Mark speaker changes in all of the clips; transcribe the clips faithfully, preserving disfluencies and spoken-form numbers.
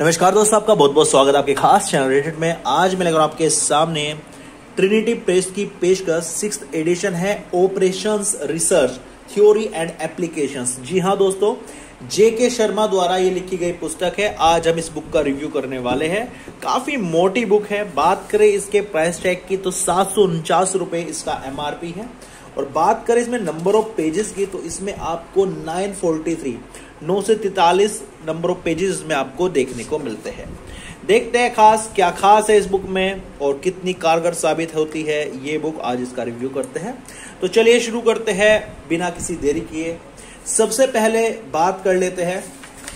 Speaker 1: नमस्कार दोस्तों, आपका बहुत बहुत स्वागत है आपके खास चैनल रेटेड में। आज मैं लेकर आपके सामने ट्रिनिटी प्रेस की पेशकश सिक्स्थ एडिशन है, operations research theory and applications. जी हाँ दोस्तों, जेके शर्मा द्वारा ये लिखी गई पुस्तक है। आज हम इस बुक का रिव्यू करने वाले हैं। काफी मोटी बुक है। बात करें इसके प्राइस टैग की तो सात सौ उनचास रुपए इसका एमआरपी है, और बात करें इसमें नंबर ऑफ पेजेस की तो इसमें आपको नाइन फोर्टी थ्री नौ से तैतालीस नंबर ऑफ पेजेस इसमें आपको देखने को मिलते हैं। देखते हैं खास क्या खास है इस बुक में और कितनी कारगर साबित होती है ये बुक। आज इसका रिव्यू करते हैं, तो चलिए शुरू करते हैं बिना किसी देरी किए। सबसे पहले बात कर लेते हैं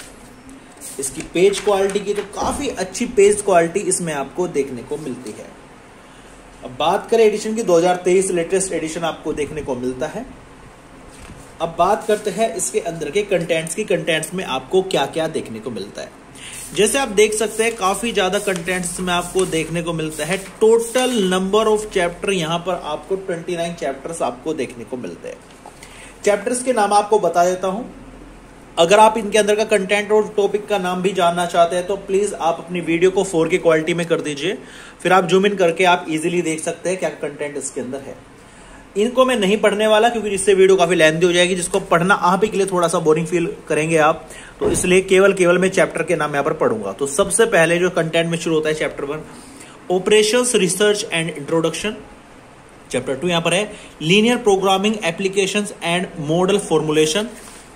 Speaker 1: इसकी पेज क्वालिटी की। तो काफी अच्छी पेज क्वालिटी इसमें आपको देखने को मिलती है। अब बात करें एडिशन की, दो हज़ार तेईस लेटेस्ट एडिशन आपको देखने को मिलता है। अब बात करते हैं इसके अंदर के कंटेंट्स की। कंटेंट्स में आपको क्या क्या देखने को मिलता है। जैसे आप देख सकते हैं काफी ज्यादा कंटेंट्स में आपको देखने को मिलता है। टोटल नंबर ऑफ चैप्टर यहाँ पर आपको उनतीस चैप्टर्स आपको देखने को मिलते हैं। चैप्टर्स के नाम आपको बता देता हूं। अगर आप इनके अंदर का कंटेंट और टॉपिक का नाम भी जानना चाहते हैं तो प्लीज आप अपनी वीडियो को फोर के क्वालिटी में कर दीजिए, फिर आप जूम इन करके आप इजीली देख सकते हैं क्या कंटेंट इसके अंदर है। इनको मैं नहीं पढ़ने वाला क्योंकि जिससे वीडियो काफी लेंथी हो जाएगी, जिसको पढ़ना आप ही के लिए थोड़ा सा बोरिंग फील करेंगे आप, तो इसलिए केवल केवल मैं चैप्टर के नाम यहाँ पर पढ़ूंगा। तो सबसे पहले जो कंटेंट में शुरू होता है chapter one, operations research and introduction. Chapter two यहाँ पर है linear programming applications and model formulation.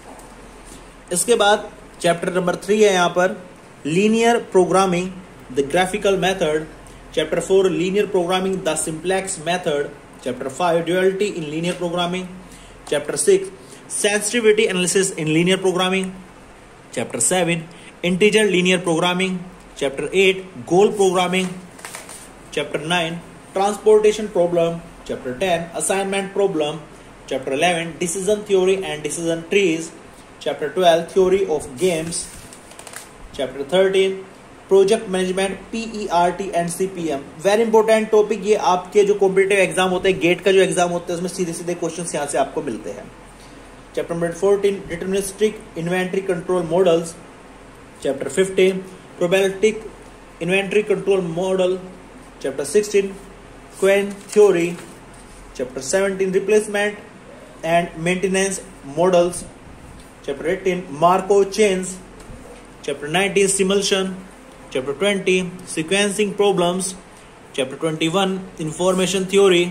Speaker 1: इसके बाद चैप्टर नंबर थ्री है यहाँ पर linear programming the graphical method. Chapter four linear programming the simplex method. Chapter five duality in linear programming. Chapter six sensitivity analysis in linear programming. Chapter seven integer linear programming. Chapter eight goal programming. Chapter nine transportation problem. Chapter ten assignment problem. Chapter eleven decision theory and decision trees. Chapter twelve theory of games. Chapter thirteen project management PERT and CPM. Very important topic ये। आपके जो competitive exam होते हैं, gate का जो exam होता है, उसमें सीधे सीधे क्वेश्चंस यहां से आपको मिलते हैं। Chapter number fourteen deterministic inventory control models. Chapter fifteen probabilistic inventory control model. Chapter sixteen queue theory. Chapter seventeen replacement and maintenance models. Chapter eighteen Markov chains. Chapter nineteen simulation. Chapter twenty sequencing problems. Chapter twenty-one information theory.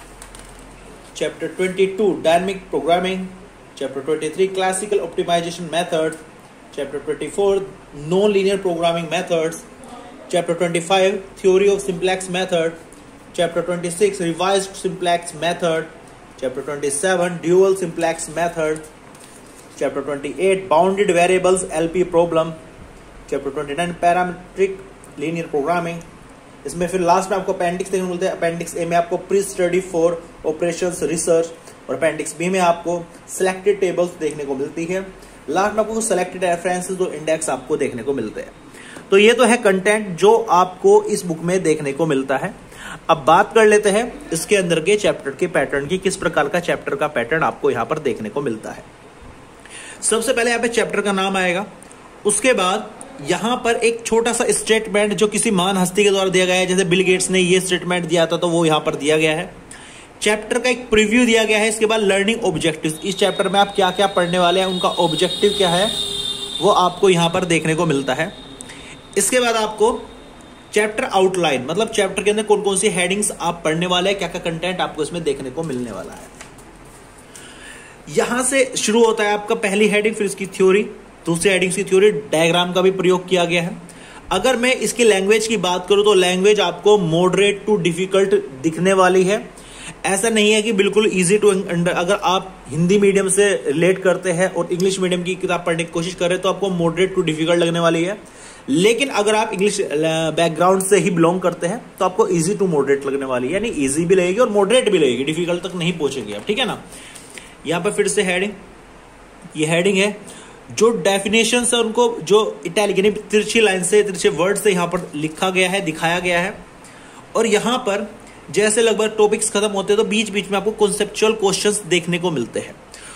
Speaker 1: Chapter twenty-two dynamic programming. Chapter twenty-three classical optimization method. Chapter twenty-four non-linear programming methods. Chapter twenty-five theory of simplex method. Chapter twenty-six revised simplex method. Chapter twenty-seven dual simplex method. Chapter twenty-eight bounded variables L P problem. Chapter twenty nine parametric linear programming. इसमें फिर last में आपको appendix देखने को मिलते हैं। Appendix A में आपको pre study for operations research, और अपेंडिक्स बी में आपको सिलेक्टेड टेबल्स देखने को मिलती है। लास्ट में आपको सिलेक्टेड रेफरेंसेस और इंडेक्स आपको देखने को मिलते हैं। तो ये तो है कंटेंट जो आपको इस बुक में देखने को मिलता है। अब बात कर लेते हैं इसके अंदर के चैप्टर के पैटर्न की, किस प्रकार का चैप्टर का पैटर्न आपको यहाँ पर देखने को मिलता है। सबसे पहले यहाँ पे चैप्टर का नाम आएगा, उसके बाद यहां पर एक छोटा सा स्टेटमेंट जो किसी महान हस्ती के द्वारा दिया गया है। जैसे बिल गेट्स ने ये स्टेटमेंट दिया था तो वो यहां पर दिया गया है। चैप्टर का एक प्रीव्यू दिया गया है। इसके बाद लर्निंग ऑब्जेक्टिव्स, इस चैप्टर में आप क्या क्या पढ़ने वाले हैं, उनका ऑब्जेक्टिव क्या है, वो आपको यहां पर देखने को मिलता है। इसके बाद आपको चैप्टर आउटलाइन, मतलब चैप्टर के अंदर कौन कौन सी हेडिंग्स आप पढ़ने वाले हैं, क्या क्या कंटेंट आपको इसमें देखने को मिलने वाला है। यहां से शुरू होता है आपका पहली हेडिंग, फिर इसकी थ्योरी, दूसरी हेडिंग की थ्योरी, डायग्राम का भी प्रयोग किया गया है। अगर मैं इसकी लैंग्वेज की बात करूं तो लैंग्वेज आपको मॉडरेट टू डिफिकल्ट दिखने वाली है। ऐसा नहीं है कि बिल्कुल इजी टू अंडर। अगर आप हिंदी मीडियम से रिलेट करते हैं और इंग्लिश मीडियम की किताब पढ़ने की कोशिश कर रहे हैं तो आपको मॉडरेट टू डिफिकल्ट लगने वाली है। लेकिन अगर आप इंग्लिश बैकग्राउंड से ही बिलोंग करते हैं तो आपको इजी टू मॉडरेट लगने वाली है, यानी इजी भी लगेगी और मॉडरेट भी लगेगी, डिफिकल्ट तक नहीं पहुंचेगी आप, ठीक है ना। यहां पर फिर से हेडिंग, ये हेडिंग है जो डेफिनेशन है उनको जो इटैलिक यानी तिरछी लाइन से, तिरछे वर्ड से यहां पर लिखा गया है, दिखाया गया है। और यहां पर जैसे लगभग टॉपिक्स खत्म होते हैं तो बीच बीच में आपको कॉन्सेप्चुअल क्वेश्चंस देखने को मिलते हैं।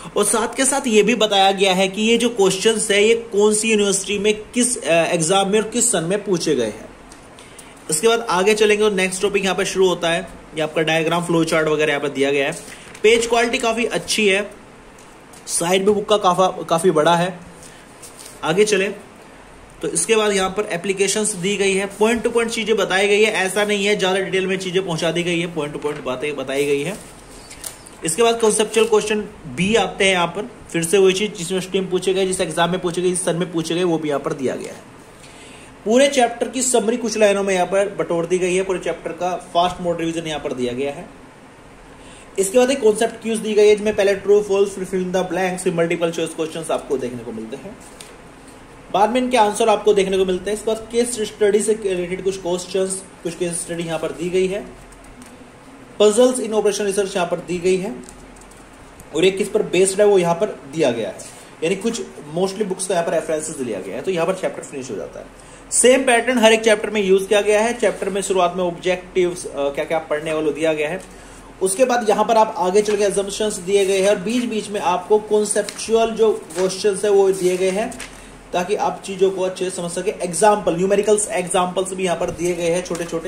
Speaker 1: और साथ के साथ ये भी बताया गया है कि ये जो क्वेश्चंस है ये कौन सी यूनिवर्सिटी में किस एग्जाम में और किस सन में पूछे गए हैं। इसके बाद आगे चलेंगे और नेक्स्ट टॉपिक यहाँ पर शुरू होता है। ये आपका डायग्राम फ्लो चार्ट वगैरह यहाँ पर दिया गया है। पेज क्वालिटी काफी अच्छी है, साइड में बुक का काफा काफी बड़ा है। आगे चले तो इसके बाद यहाँ पर एप्लीकेशंस दी गई है, पॉइंट टू पॉइंट चीजें बताई गई है, ऐसा नहीं है ज्यादा डिटेल में चीजें पहुंचा दी गई है, पॉइंट टू पॉइंट बातें बताई गई है। इसके बाद कॉन्सेप्चुअल क्वेश्चन भी आते हैं यहाँ पर, फिर से वही चीज जिस यूनिवर्सिटी में पूछे गए, जिस एग्जाम में पूछे गए, जिस सन में पूछे गए, वो भी यहाँ पर दिया गया है। पूरे चैप्टर की समरी कुछ लाइनों में यहाँ पर बटोर दी गई है। पूरे चैप्टर का फास्ट मोड रिवीजन यहाँ पर दिया गया है। इसके बाद एक कॉन्सेप्ट क्यूज दी गई है, जिसमें पहले ट्रू फॉल्स, फिर fill in the blanks, multiple choice questions आपको देखने को मिलते हैं। बाद में इनके आंसर आपको देखने को मिलते हैं। इसके बाद केस स्टडी से रिलेटेड कुछ क्वेश्चंस, कुछ केस स्टडी यहाँ पर दी गई है। पजल्स इन ऑपरेशन रिसर्च यहाँ पर दी गई है और एक किस पर बेस्ड है वो यहाँ पर दिया गया है, यानी कुछ मोस्टली बुक्स का यहाँ पर रेफरेंसेस दिया गया है। तो यहाँ पर चैप्टर फिनिश हो जाता है। सेम पैटर्न हर एक चैप्टर में यूज किया गया है। चैप्टर में शुरुआत में ऑब्जेक्टिव्स क्या क्या पढ़ने वालों दिया गया है। उसके बाद यहाँ पर आप आगे चल के अजम्पशंस दिए गए हैं और बीच बीच में आपको कॉन्सेप्चुअल जो क्वेश्चंस है वो दिए गए हैं, ताकि आप चीजों को अच्छे से समझ सके। एग्जाम्पल, न्यूमेरिकल्स एग्जाम्पल्स भी यहाँ पर दिए गए हैं छोटे छोटे।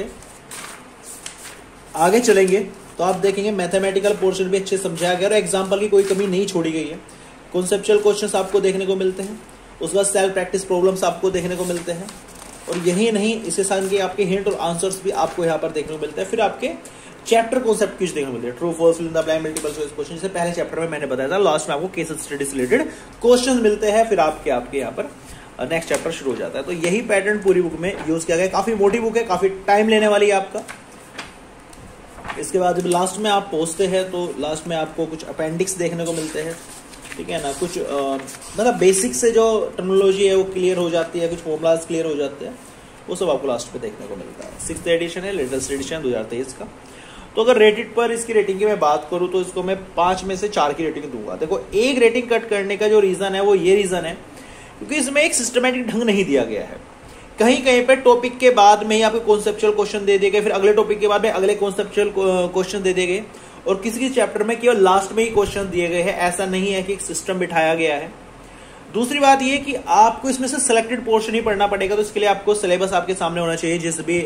Speaker 1: आगे चलेंगे तो आप देखेंगे मैथमेटिकल पोर्शन भी अच्छे समझाया गया और एग्जाम्पल की कोई कमी नहीं छोड़ी गई है। कॉन्सेप्चुअल क्वेश्चंस आपको देखने को मिलते हैं। उसके बाद सेल्फ प्रैक्टिस प्रॉब्लम्स आपको देखने को मिलते हैं और यही नहीं, इसके साथ के आपके हिंट और आंसर्स भी आपको यहाँ पर देखने को मिलते हैं। फिर आपके चैप्टर कॉन्सेप्ट कुछ देखने को मिलते हैं, true false, fill in the blank, multiple choice question, जैसे पहले चैप्टर में मैंने बताया था। लास्ट में आपको केस स्टडी से रिलेटेड क्वेश्चन मिलते हैं, फिर आपके आपके यहाँ पर नेक्स्ट चैप्टर शुरू हो जाता है। तो यही पैटर्न पूरी बुक में यूज किया गया। काफी मोटी बुक है, काफी टाइम लेने वाली है आपका। इसके बाद जब लास्ट में आप पहुंचते हैं तो लास्ट में आपको कुछ अपेंडिक्स देखने को मिलते हैं, ठीक है ना। कुछ मतलब बेसिक से जो टर्मिनोलॉजी है वो क्लियर हो जाती है, कुछ फॉर्मुलाज क्लियर हो जाते हैं, वो सब आपको लास्ट में देखने को मिलता है। सिक्स्थ एडिशन है, लेटेस्ट एडिशन दो हजार तेईस का। तो अगर रेटेड पर इसकी रेटिंग की मैं बात करूं तो इसको मैं पांच में से चार की रेटिंग दूंगा। देखो, एक रेटिंग कट करने का जो रीजन है वो ये रीजन है क्योंकि इसमें एक सिस्टमैटिक ढंग नहीं दिया गया है। कहीं कहीं पे टॉपिक के बाद में ही आपको कॉन्सेप्चुअल क्वेश्चन दे दिए गए, फिर अगले टॉपिक के बाद में अगले कॉन्सेप्चुअल क्वेश्चन दे दिए गए और किसी किसी चैप्टर में केवल लास्ट में ही क्वेश्चन दिए गए हैं। ऐसा नहीं है कि एक सिस्टम बिठाया गया है। दूसरी बात यह कि आपको इसमें से सिलेक्टेड पोर्शन ही पढ़ना पड़ेगा, तो इसके लिए आपको सिलेबस आपके सामने होना चाहिए। जिस भी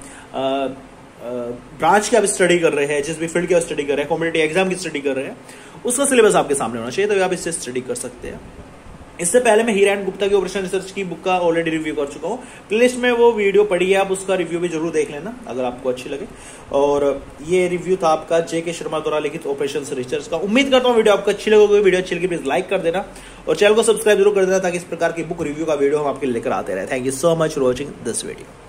Speaker 1: ब्रांच की आप स्टडी कर रहे हैं, जिस भी फील्ड की आप स्टडी कर रहे हैं, कॉम्पिटिटिव एग्जाम की स्टडी कर रहे हैं, उसका सिलेबस आपके सामने होना चाहिए, तो आप इससे स्टडी कर सकते हैं। इससे पहले मैं हीरा एंड गुप्ता की ऑपरेशन रिसर्च की बुक का ऑलरेडी रिव्यू कर चुका हूं। प्लेलिस्ट में वो वीडियो पड़ी है, आप उसका रिव्यू भी जरूर देख लेना अगर आपको अच्छी लगे। और ये रिव्यू था आपका जे के शर्मा द्वारा लिखित ऑपरेशन रिसर्च का। उम्मीद करता हूं वीडियो आपको अच्छी लगेगी। वीडियो अच्छी लगी प्लीज लाइक कर देना और चैनल को सब्सक्राइब जरूर कर देना, ताकि इस प्रकार की बुक रिव्यू का वीडियो हम आपके लेकर आते रहे। Thank you so much for watching this video.